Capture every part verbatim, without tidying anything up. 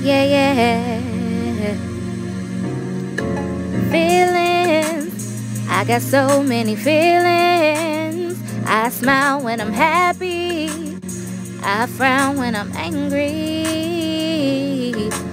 Yeah, yeah. Feelings, I got so many feelings. I smile when I'm happy, I frown when I'm angry.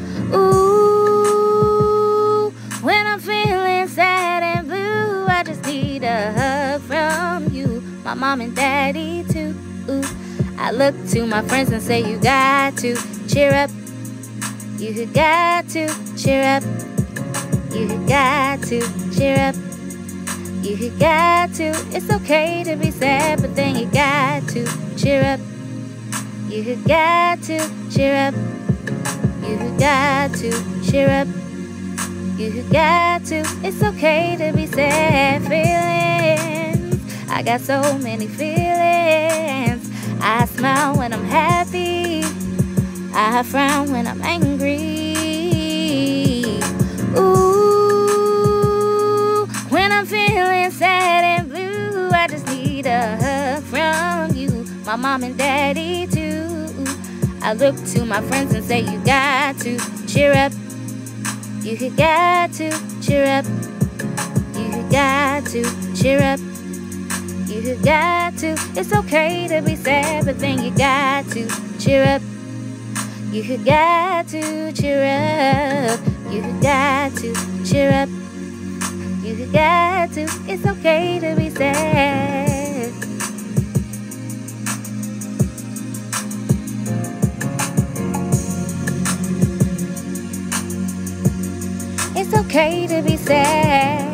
Ooh, when I'm feeling sad and blue, I just need a hug from you, my mom and daddy too. Ooh, I look to my friends and say, you got to cheer up, you got to cheer up, you got to cheer up, you got to. It's okay to be sad, but then you got to cheer up, you got to cheer up, you got to cheer up, you got to. It's okay to be sad. Feelings, I got so many feelings. I smile when I'm happy, I frown when I'm angry. Ooh, when I'm feeling sad and blue, I just need a hug from you, my mom and daddy too. I look to my friends and say, you got to cheer up, you got to cheer up, you got to cheer up, you got to. It's okay to be sad, but then you got to cheer up, you got to cheer up, you got to cheer up, you got to. It's okay to be sad. It's okay to be sad.